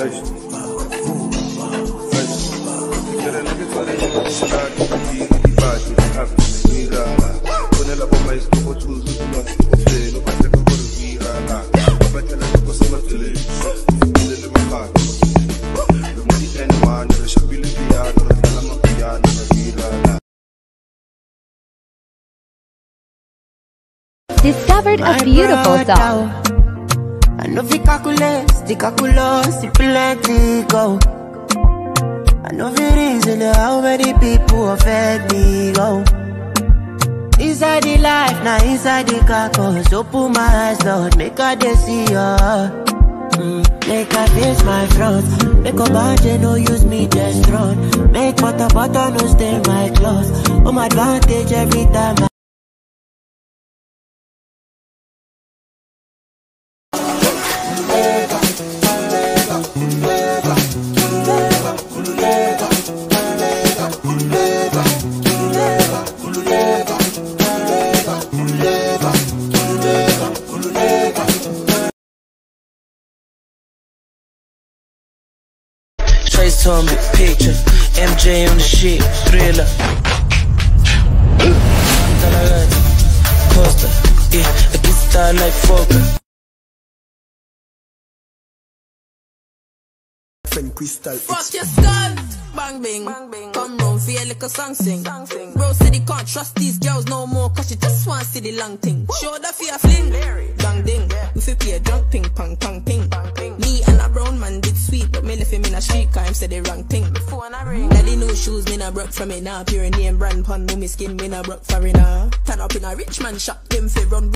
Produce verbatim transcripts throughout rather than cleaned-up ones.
Discovered a beautiful dog. I know fi calculate, the calculus, the plenty go. I know fi reason how many people affect me go. Inside the life, now inside the carcass. Open my eyes, Lord, make I dey see ya. Mm, make I face my front. Make a bad no use me just run. Make butter butter no stain my clothes. On my advantage every time I Trace on me, picture, M J on the shit, thriller. Costa, yeah, I get style like Fokker. Crystal fuck your skull, bang bing, bang, bing. Come round, feel like a song sing. song sing. Bro said he can't trust these girls no more, cause she just wants to see the long thing. Show the fear fling, bang ding. We fi play a drunk ping, pong pong ping. ping. Me and a brown man did sweet, but me left him in a street car, him said the wrong thing. Before I ring, daddy new shoes, me na broke from it now. Pure name brand pun, no me skin, me na broke for it now. Turn up in a rich man shop, them fi run.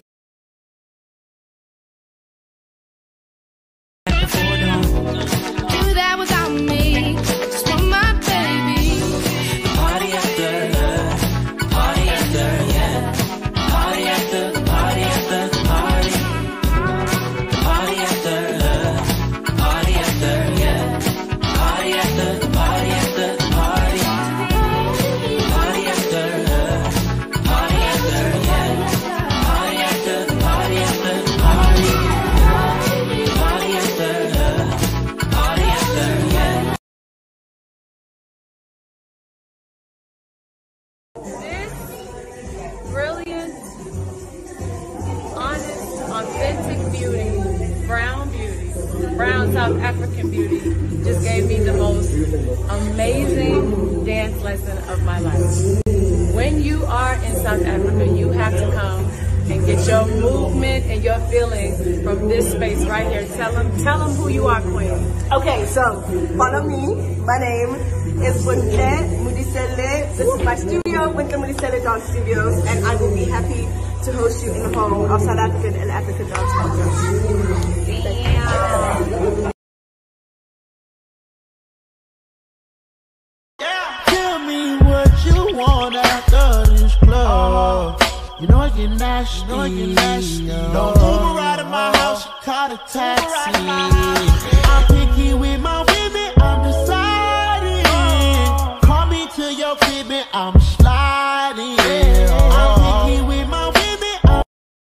Authentic beauty, brown beauty, brown South African beauty just gave me the most amazing dance lesson of my life. When you are in South Africa, you have to come and get your movement and your feeling from this space right here. Tell them, tell them who you are, Queen. Okay, so follow me. My name is Bontle Mudisele. This is my studio, Winter Mudisele Dance Studios, and I will be happy to host you in the home of South African and African dance culture. Damn. Tell me what you want after this club. You know you're nasty. You know you're nasty. Don't Uber out of my house, you call a taxi. I'm picky with my women, I'm deciding. Call me to your crib, I'm sliding. I'm picky with my women, I'm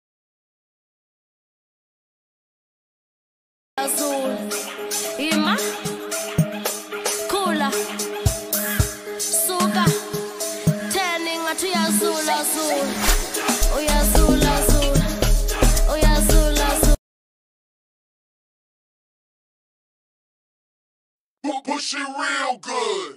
Azul, Ima, Kula, Suga, turning at Azul, Azul, oh yeah, Azul, Azul, oh yeah, Azul, Azul. Push it real good.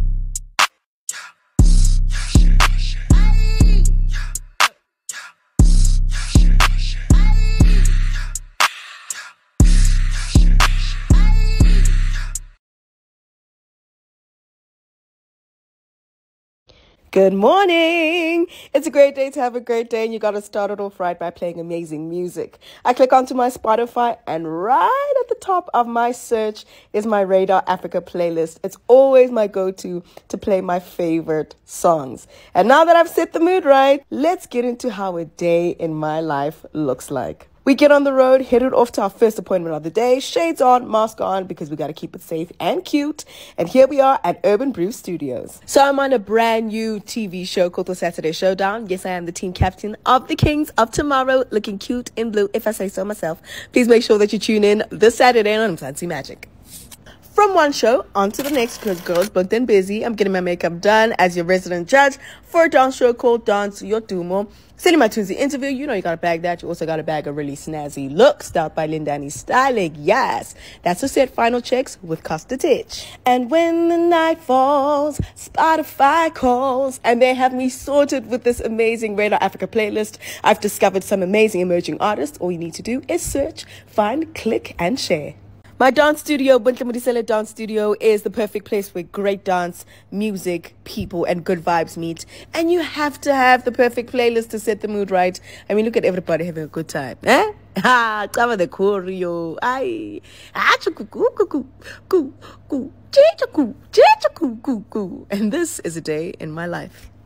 Good morning! It's a great day to have a great day, and you got to start it off right by playing amazing music. I click onto my Spotify, and right at the top of my search is my Radar Africa playlist. It's always my go-to to play my favorite songs. And now that I've set the mood right, let's get into how a day in my life looks like. We get on the road, headed off to our first appointment of the day. Shades on, mask on, because we got to keep it safe and cute. And here we are at Urban Brew Studios. So I'm on a brand new T V show called The Saturday Showdown. Yes, I am the team captain of the Kings of Tomorrow, looking cute in blue, if I say so myself. Please make sure that you tune in this Saturday on Mzansi Magic. From one show on to the next because girls booked and busy. I'm getting my makeup done as your resident judge for a dance show called Dance Yotumo. Sending my Tuesday interview, you know you got to bag that. You also got to bag a really snazzy look styled by Lindani Styling. Yes, that's a set final checks with Costa Titch. And when the night falls, Spotify calls, and they have me sorted with this amazing Radar Africa playlist. I've discovered some amazing emerging artists. All you need to do is search, find, click, and share. My dance studio, Buntle Mudisele Dance Studio, is the perfect place where great dance, music, people, and good vibes meet. And you have to have the perfect playlist to set the mood right. I mean, look at everybody having a good time. Eh? Ha! Cover the choreo. Ay. And this is a day in my life.